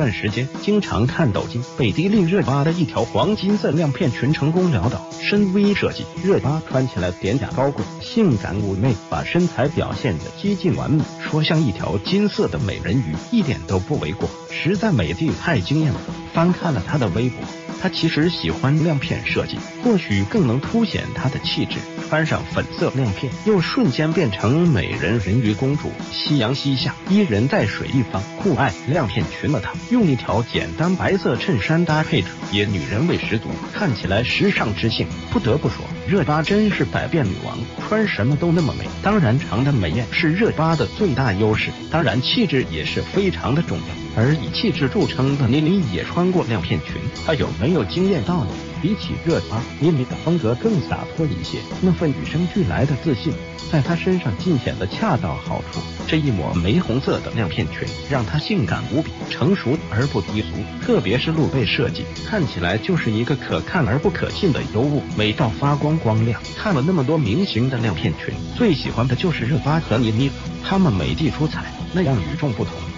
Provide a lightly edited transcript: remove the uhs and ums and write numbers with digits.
段时间经常看抖音，被迪丽热巴的一条黄金色亮片裙成功撩到。深 V 设计，热巴穿起来典雅高贵，性感妩媚，把身材表现得几近完美，说像一条金色的美人鱼，一点都不为过，实在美的太惊艳了。翻看了她的微博，她其实喜欢亮片设计，或许更能凸显她的气质。穿上粉色亮片，又瞬间变成美人鱼公主，夕阳西下，一人在水一方，酷爱亮片裙的她，用一条简单白色衬衫搭配着，也女人味十足，看起来时尚知性。不得不说，热巴真是百变女王，穿什么都那么美。当然，长得美艳是热巴的最大优势，当然气质也是非常的重要。而以气质著称的倪妮也穿过亮片裙，她有没有惊艳到你？比起热巴，倪妮的风格更洒脱一些，那份与生俱来的自信在她身上尽显得恰到好处。这一抹玫红色的亮片裙让她性感无比，成熟而不低俗，特别是露背设计，看起来就是一个可看而不可信的尤物，美到发光光亮。看了那么多明星的亮片裙，最喜欢的就是热巴和倪妮，她们美的出彩，那样与众不同。